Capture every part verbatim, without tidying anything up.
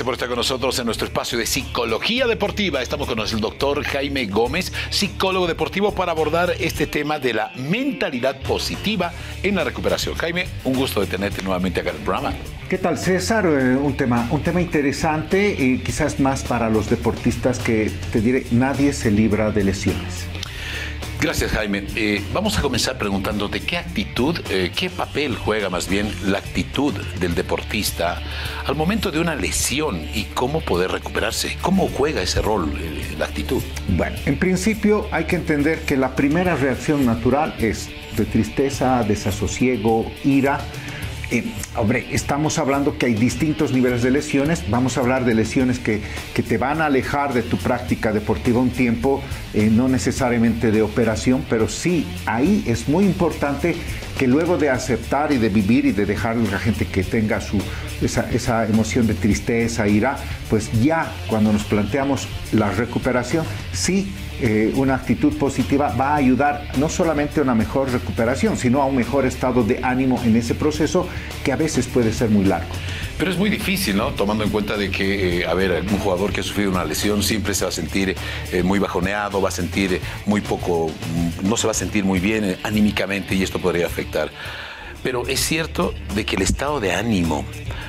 Gracias por estar con nosotros en nuestro espacio de Psicología Deportiva. Estamos con el doctor Jaime Gómez, psicólogo deportivo, para abordar este tema de la mentalidad positiva en la recuperación. Jaime, un gusto de tenerte nuevamente acá en el programa. ¿Qué tal, César? Eh, un tema, un tema interesante y quizás más para los deportistas que, te diré, nadie se libra de lesiones. Gracias, Jaime. Eh, vamos a comenzar preguntándote qué actitud, eh, qué papel juega más bien la actitud del deportista al momento de una lesión y cómo poder recuperarse. ¿Cómo juega ese rol eh, la actitud? Bueno, en principio hay que entender que la primera reacción natural es de tristeza, desasosiego, ira. Eh, hombre, estamos hablando que hay distintos niveles de lesiones. Vamos a hablar de lesiones que, que te van a alejar de tu práctica deportiva un tiempo, eh, no necesariamente de operación, pero sí, ahí es muy importante que luego de aceptar y de vivir y de dejar a la gente que tenga su, esa, esa emoción de tristeza, ira, pues ya cuando nos planteamos la recuperación, sí, Eh, una actitud positiva va a ayudar no solamente a una mejor recuperación, sino a un mejor estado de ánimo en ese proceso que a veces puede ser muy largo. Pero es muy difícil, ¿no? Tomando en cuenta de que, eh, a ver, un jugador que ha sufrido una lesión siempre se va a sentir eh, muy bajoneado, va a sentir eh, muy poco, no se va a sentir muy bien eh, anímicamente, y esto podría afectar. Pero es cierto de que el estado de ánimo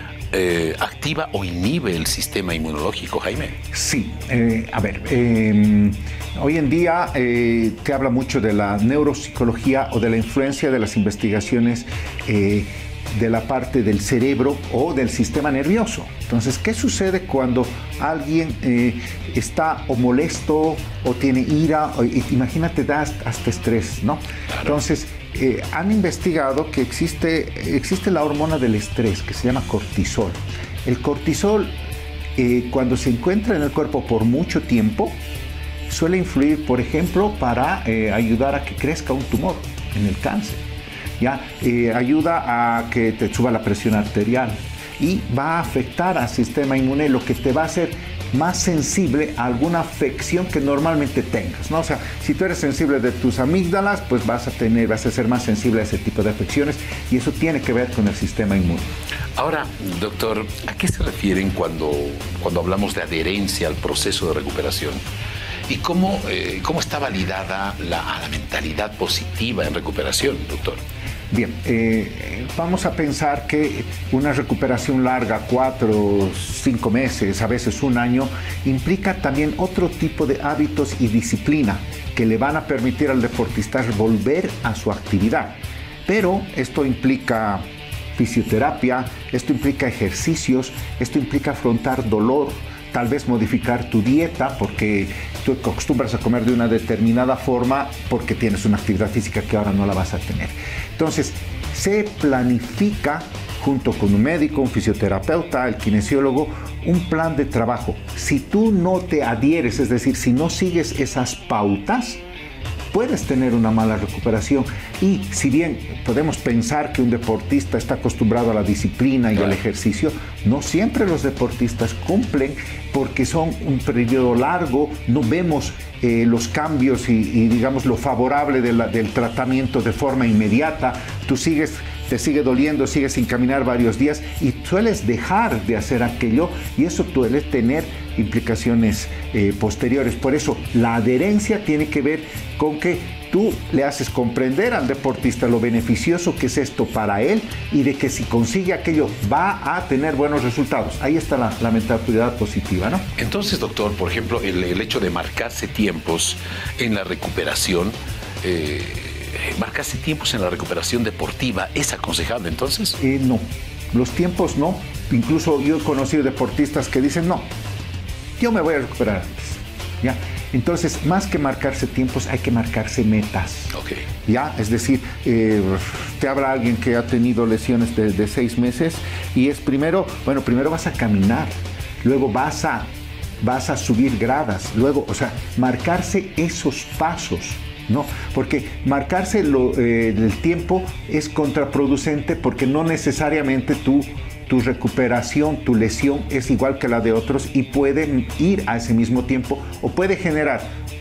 Eh, activa o inhibe el sistema inmunológico, Jaime. Sí, eh, a ver, eh, hoy en día eh, te habla mucho de la neuropsicología o de la influencia de las investigaciones eh, de la parte del cerebro o del sistema nervioso. Entonces, ¿qué sucede cuando alguien eh, está o molesto o tiene ira? O, imagínate, da hasta estrés, ¿no? Claro. Entonces, Eh, han investigado que existe, existe la hormona del estrés que se llama cortisol. El cortisol, eh, cuando se encuentra en el cuerpo por mucho tiempo, suele influir, por ejemplo, para eh, ayudar a que crezca un tumor en el cáncer. ¿Ya? Eh, ayuda a que te suba la presión arterial y va a afectar al sistema inmune, lo que te va a hacer más sensible a alguna afección que normalmente tengas, ¿no? O sea, si tú eres sensible de tus amígdalas, pues vas a tener, vas a ser más sensible a ese tipo de afecciones, y eso tiene que ver con el sistema inmune. Ahora, doctor, ¿a qué se refieren cuando, cuando hablamos de adherencia al proceso de recuperación? ¿Y cómo, eh, cómo está validada la, la mentalidad positiva en recuperación, doctor? Bien, eh, vamos a pensar que una recuperación larga, cuatro, cinco meses, a veces un año, implica también otro tipo de hábitos y disciplina que le van a permitir al deportista volver a su actividad. Pero esto implica fisioterapia, esto implica ejercicios, esto implica afrontar dolor, tal vez modificar tu dieta porque tú acostumbras a comer de una determinada forma porque tienes una actividad física que ahora no la vas a tener. Entonces, se planifica junto con un médico, un fisioterapeuta, el kinesiólogo, un plan de trabajo. Si tú no te adhieres, es decir, si no sigues esas pautas, puedes tener una mala recuperación. Y si bien podemos pensar que un deportista está acostumbrado a la disciplina y al ejercicio, no siempre los deportistas cumplen porque son un periodo largo, no vemos eh, los cambios y, y digamos lo favorable de la, del tratamiento de forma inmediata. Tú sigues, te sigue doliendo, sigues sin caminar varios días y sueles dejar de hacer aquello, y eso suele tener implicaciones eh, posteriores. Por eso la adherencia tiene que ver con que tú le haces comprender al deportista lo beneficioso que es esto para él y de que si consigue aquello va a tener buenos resultados. Ahí está la, la mentalidad positiva, ¿no? Entonces, doctor, por ejemplo, el, el hecho de marcarse tiempos en la recuperación, eh, marcarse tiempos en la recuperación deportiva, ¿es aconsejable entonces? Eh, no, los tiempos no. Incluso yo he conocido deportistas que dicen, no, yo me voy a recuperar antes, ¿ya? Entonces, más que marcarse tiempos, hay que marcarse metas. Okay. ¿Ya? Es decir, eh, te habla alguien que ha tenido lesiones de, de seis meses y es primero, bueno, primero vas a caminar, luego vas a, vas a subir gradas, luego, o sea, marcarse esos pasos, ¿no? Porque marcarse lo, eh, el tiempo es contraproducente porque no necesariamente tú tu recuperación, tu lesión es igual que la de otros y pueden ir a ese mismo tiempo o puede generar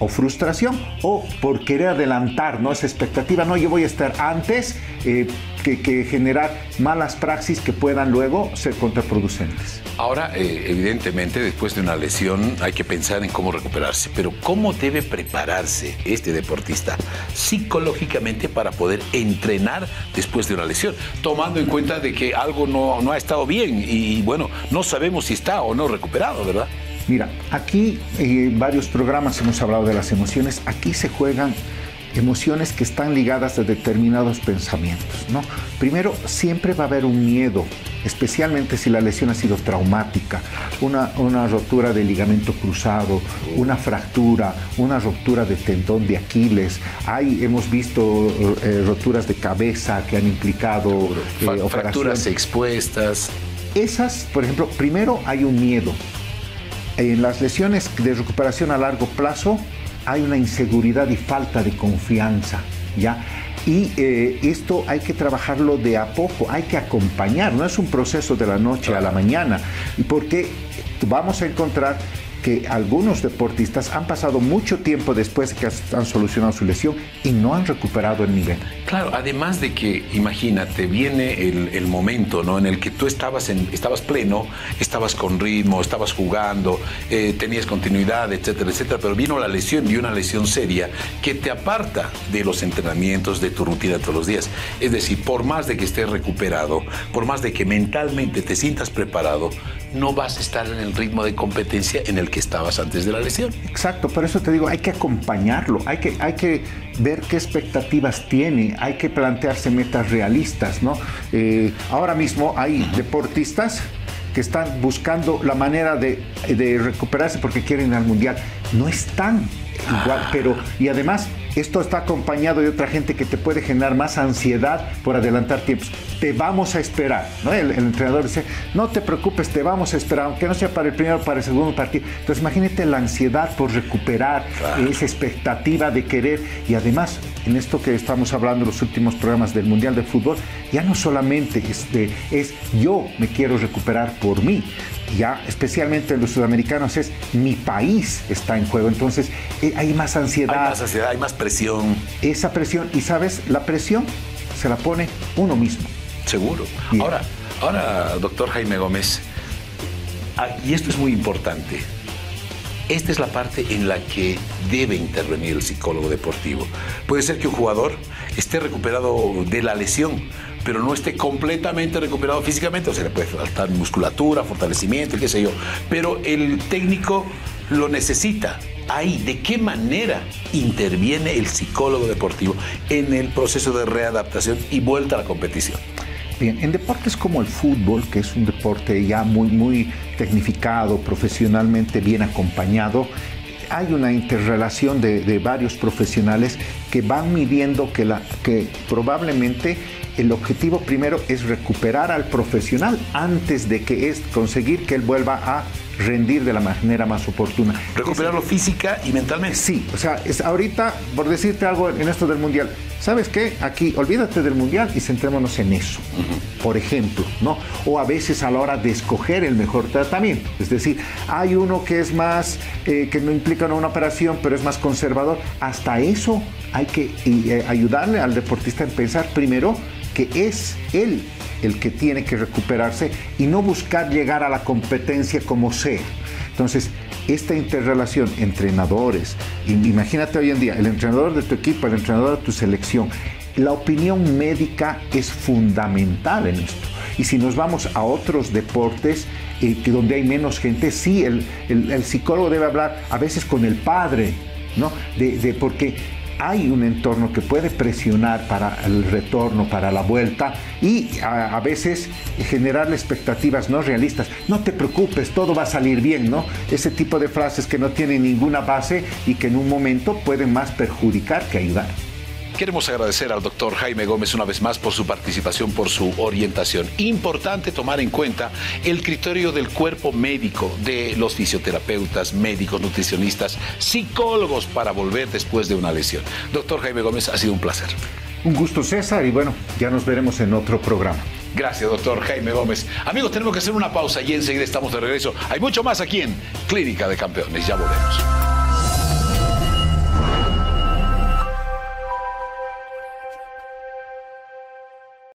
o frustración o por querer adelantar, ¿no? Esa expectativa, no, yo voy a estar antes, eh, que, que generar malas praxis que puedan luego ser contraproducentes. Ahora, eh, evidentemente, después de una lesión hay que pensar en cómo recuperarse, pero ¿cómo debe prepararse este deportista psicológicamente para poder entrenar después de una lesión? Tomando en cuenta de que algo no, no ha estado bien y, bueno, no sabemos si está o no recuperado, ¿verdad? Mira, aquí en eh, varios programas hemos hablado de las emociones. Aquí se juegan emociones que están ligadas a determinados pensamientos, ¿no? Primero, siempre va a haber un miedo, especialmente si la lesión ha sido traumática, una, una rotura de ligamento cruzado, una fractura, una ruptura de tendón de Aquiles. Hay, hemos visto eh, roturas de cabeza que han implicado eh, fracturas expuestas. Esas, por ejemplo, primero hay un miedo. En las lesiones de recuperación a largo plazo hay una inseguridad y falta de confianza, ¿ya? Y eh, esto hay que trabajarlo de a poco, hay que acompañar, no es un proceso de la noche a la mañana, porque vamos a encontrar que algunos deportistas han pasado mucho tiempo después de que han solucionado su lesión y no han recuperado el nivel. Claro, además de que, imagínate, viene el, el momento, ¿no?, en el que tú estabas, en, estabas pleno, estabas con ritmo, estabas jugando, eh, tenías continuidad, etcétera, etcétera, pero vino la lesión y una lesión seria que te aparta de los entrenamientos, de tu rutina todos los días. Es decir, por más de que estés recuperado, por más de que mentalmente te sientas preparado, no vas a estar en el ritmo de competencia en el que estabas antes de la lesión. Exacto, por eso te digo, hay que acompañarlo, hay que, hay que ver qué expectativas tiene, hay que plantearse metas realistas, ¿no? Eh, ahora mismo hay uh-huh. deportistas que están buscando la manera de, de recuperarse porque quieren ir al Mundial. No están igual, pero y además esto está acompañado de otra gente que te puede generar más ansiedad por adelantar tiempos. Te vamos a esperar, ¿no? El, el entrenador dice, no te preocupes, te vamos a esperar, aunque no sea para el primero o para el segundo partido. Entonces imagínate la ansiedad por recuperar, claro. esa expectativa de querer, y además en esto que estamos hablando en los últimos programas del Mundial de Fútbol, ya no solamente es, de, es yo me quiero recuperar por mí, ya especialmente en los sudamericanos es mi país está en juego, entonces eh, hay más ansiedad. Hay más ansiedad, hay más presión. Esa presión, y sabes, la presión se la pone uno mismo. Seguro. Bien. Ahora, ahora, doctor Jaime Gómez, y esto es muy importante, esta es la parte en la que debe intervenir el psicólogo deportivo. Puede ser que un jugador esté recuperado de la lesión, pero no esté completamente recuperado físicamente, o sea, le puede faltar musculatura, fortalecimiento, qué sé yo, pero el técnico lo necesita. Ahí, ¿de qué manera interviene el psicólogo deportivo en el proceso de readaptación y vuelta a la competición? Bien, en deportes como el fútbol, que es un deporte ya muy, muy tecnificado, profesionalmente bien acompañado, hay una interrelación de, de varios profesionales que van midiendo que, la, que probablemente el objetivo primero es recuperar al profesional antes de que es conseguir que él vuelva a rendir de la manera más oportuna. Recuperarlo es, física y mentalmente. Sí, o sea, es ahorita, por decirte algo en esto del Mundial, ¿sabes qué? Aquí, olvídate del Mundial y centrémonos en eso, uh-huh. por ejemplo, ¿no? O a veces a la hora de escoger el mejor tratamiento. Es decir, hay uno que es más, eh, que no implica una operación, pero es más conservador. Hasta eso hay que eh, ayudarle al deportista en pensar primero que es él el que tiene que recuperarse y no buscar llegar a la competencia como sea. Entonces, esta interrelación, entrenadores, imagínate hoy en día, el entrenador de tu equipo, el entrenador de tu selección, la opinión médica es fundamental en esto. Y si nos vamos a otros deportes, eh, que donde hay menos gente, sí, el, el, el psicólogo debe hablar a veces con el padre, ¿no? De, de, porque hay un entorno que puede presionar para el retorno, para la vuelta, y a, a veces generarle expectativas no realistas. No te preocupes, todo va a salir bien, ¿no? Ese tipo de frases que no tienen ninguna base y que en un momento pueden más perjudicar que ayudar. Queremos agradecer al doctor Jaime Gómez una vez más por su participación, por su orientación. Importante tomar en cuenta el criterio del cuerpo médico, de los fisioterapeutas, médicos, nutricionistas, psicólogos para volver después de una lesión. Doctor Jaime Gómez, ha sido un placer. Un gusto, César, y bueno, ya nos veremos en otro programa. Gracias, doctor Jaime Gómez. Amigos, tenemos que hacer una pausa y enseguida estamos de regreso. Hay mucho más aquí en Clínica de Campeones. Ya volvemos.